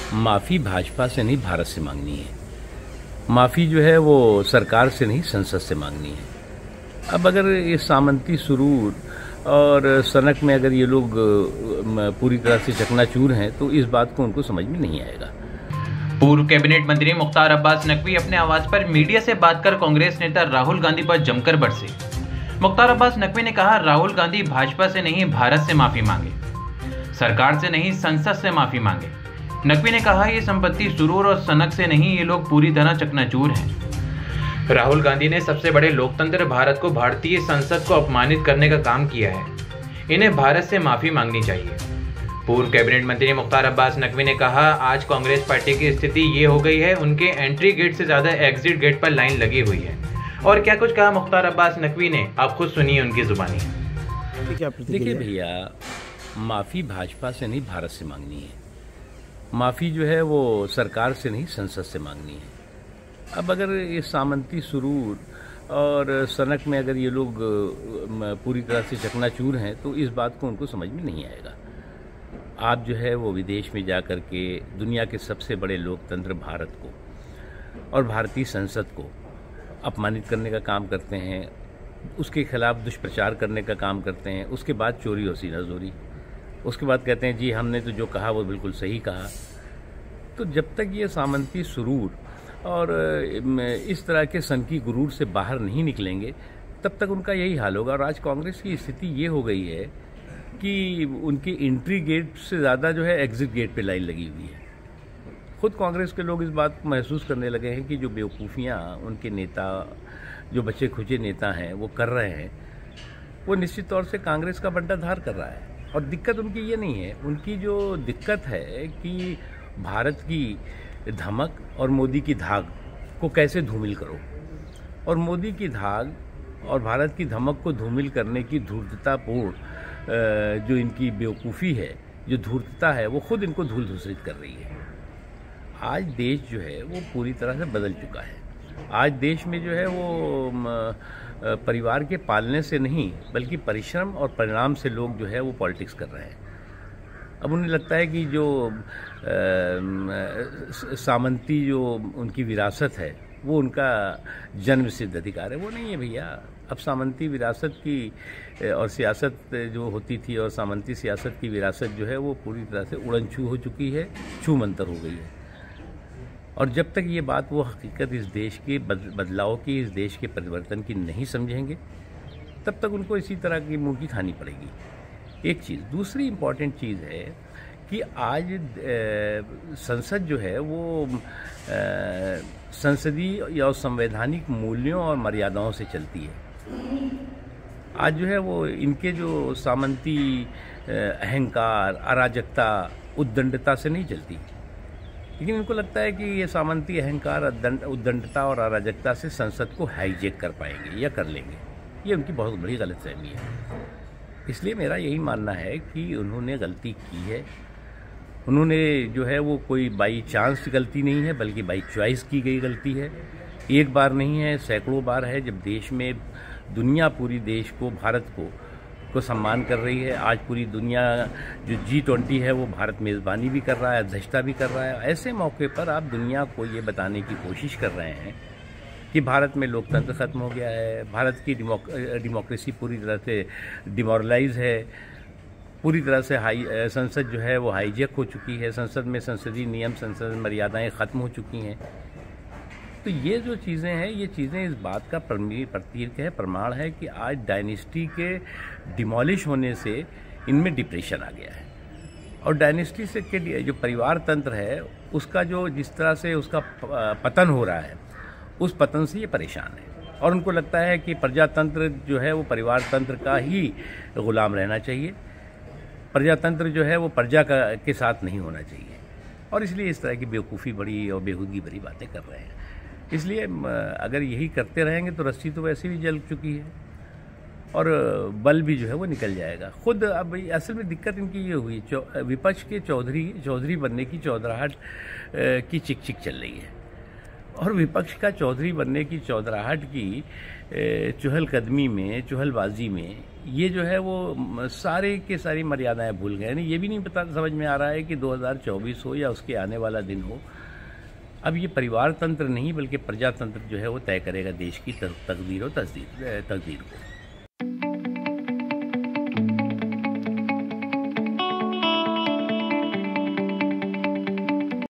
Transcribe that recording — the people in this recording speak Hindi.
माफ़ी भाजपा से नहीं भारत से मांगनी है। माफ़ी जो है वो सरकार से नहीं संसद से मांगनी है। अब अगर ये सामंती सुरूर और सनक में अगर ये लोग पूरी तरह से चकनाचूर हैं तो इस बात को उनको समझ में नहीं आएगा। पूर्व कैबिनेट मंत्री मुख्तार अब्बास नकवी अपने आवाज पर मीडिया से बात कर कांग्रेस नेता राहुल गांधी पर जमकर बरसे। मुख्तार अब्बास नकवी ने कहा, राहुल गांधी भाजपा से नहीं भारत से माफी मांगे, सरकार से नहीं संसद से माफी मांगे। नकवी ने कहा, ये संपत्ति सुरूर और सनक से नहीं, ये लोग पूरी तरह चकनाचूर हैं। राहुल गांधी ने सबसे बड़े लोकतंत्र भारत को भारतीय संसद को अपमानित करने का काम किया है। इन्हें भारत से माफी मांगनी चाहिए। पूर्व कैबिनेट मंत्री मुख्तार अब्बास नकवी ने कहा, आज कांग्रेस पार्टी की स्थिति ये हो गई है, उनके एंट्री गेट से ज्यादा एग्जिट गेट पर लाइन लगी हुई है। और क्या कुछ कहा मुख्तार अब्बास नकवी ने, आप खुद सुनिए उनकी जुबानी। देखिए भैया, माफ़ी भाजपा से नहीं भारत से मांगनी है। माफ़ी जो है वो सरकार से नहीं संसद से मांगनी है। अब अगर ये सामंती सुरूर और सनक में अगर ये लोग पूरी तरह से चकनाचूर हैं तो इस बात को उनको समझ में नहीं आएगा। आप जो है वो विदेश में जा कर के दुनिया के सबसे बड़े लोकतंत्र भारत को और भारतीय संसद को अपमानित करने का काम करते हैं, उसके खिलाफ दुष्प्रचार करने का काम करते हैं, उसके बाद चोरी और सीनाजोरी, उसके बाद कहते हैं जी हमने तो जो कहा वो बिल्कुल सही कहा। तो जब तक ये सामंती सुरूर और इस तरह के सनकी गुरूर से बाहर नहीं निकलेंगे तब तक उनका यही हाल होगा। और आज कांग्रेस की स्थिति ये हो गई है कि उनकी एंट्री गेट से ज़्यादा जो है एग्जिट गेट पे लाइन लगी हुई है। खुद कांग्रेस के लोग इस बात को महसूस करने लगे हैं कि जो बेवकूफ़ियाँ उनके नेता, जो बच्चे खुचे नेता हैं वो कर रहे हैं, वो निश्चित तौर से कांग्रेस का बंटाधार कर रहा है। और दिक्कत उनकी ये नहीं है, उनकी जो दिक्कत है कि भारत की धमक और मोदी की धाक को कैसे धूमिल करो, और मोदी की धाक और भारत की धमक को धूमिल करने की धूर्ततापूर्ण जो इनकी बेवकूफ़ी है, जो धूर्तता है, वो खुद इनको धूल धूसरित कर रही है। आज देश जो है वो पूरी तरह से बदल चुका है। आज देश में जो है वो परिवार के पालने से नहीं बल्कि परिश्रम और परिणाम से लोग जो है वो पॉलिटिक्स कर रहे हैं। अब उन्हें लगता है कि जो सामंती जो उनकी विरासत है वो उनका जन्म सिद्ध अधिकार है। वो नहीं है भैया। अब सामंती विरासत की और सियासत जो होती थी और सामंती सियासत की विरासत जो है वो पूरी तरह से उड़न छू हो चुकी है, छू मंतर हो गई है। और जब तक ये बात वो हकीकत इस देश के बदलाव की, इस देश के परिवर्तन की नहीं समझेंगे तब तक उनको इसी तरह की मुँह की खानी पड़ेगी। एक चीज़। दूसरी इम्पॉर्टेंट चीज़ है कि आज संसद जो है वो संसदीय या संवैधानिक मूल्यों और मर्यादाओं से चलती है। आज जो है वो इनके जो सामंती अहंकार, अराजकता, उद्दंडता से नहीं चलती, लेकिन इनको लगता है कि ये सामंती अहंकार, उद्दंडता और अराजकता से संसद को हाईजैक कर पाएंगे या कर लेंगे। ये उनकी बहुत बड़ी गलतफहमी है। इसलिए मेरा यही मानना है कि उन्होंने गलती की है। उन्होंने जो है वो कोई बाई चांस गलती नहीं है बल्कि बाई चॉइस की गई गलती है। एक बार नहीं है, सैकड़ों बार है, जब देश में दुनिया पूरी देश को, भारत को सम्मान कर रही है। आज पूरी दुनिया जो G20 है वो भारत मेज़बानी भी कर रहा है, अध्यक्षता भी कर रहा है। ऐसे मौके पर आप दुनिया को ये बताने की कोशिश कर रहे हैं कि भारत में लोकतंत्र ख़त्म हो गया है, भारत की डेमोक्रेसी पूरी तरह से डिमोरलाइज है, पूरी तरह से संसद जो है वो हाईजैक हो चुकी है, संसद में संसदीय नियम, संसद मर्यादाएं ख़त्म हो चुकी हैं। तो ये जो चीज़ें हैं, ये चीज़ें इस बात का प्रतीक है, प्रमाण है कि आज डायनेस्टी के डिमोलिश होने से इनमें डिप्रेशन आ गया है। और डायनेस्टी से के जो परिवार तंत्र है उसका जो जिस तरह से उसका पतन हो रहा है, उस पतन से ये परेशान है। और उनको लगता है कि प्रजातंत्र जो है वो परिवार तंत्र का ही गुलाम रहना चाहिए, प्रजातंत्र जो है वो प्रजा के साथ नहीं होना चाहिए। और इसलिए इस तरह की बेवकूफ़ी बड़ी और बेहूदगी भरी बातें कर रहे हैं। इसलिए अगर यही करते रहेंगे तो रस्सी तो वैसे भी जल चुकी है और बल भी जो है वो निकल जाएगा खुद। अब असल में दिक्कत इनकी ये हुई, विपक्ष के चौधरी बनने की चौधराहट की चिक चिक चल रही है। और विपक्ष का चौधरी बनने की चौधराहट की चहलकदमी में, चहलबाजी में ये जो है वो सारे के सारी मर्यादाएं भूल गए। यानी ये भी नहीं पता समझ में आ रहा है कि 2024 हो या उसके आने वाला दिन हो, अब ये परिवार तंत्र नहीं बल्कि प्रजातंत्र जो है वो तय करेगा देश की तकदीर और तकदीर को।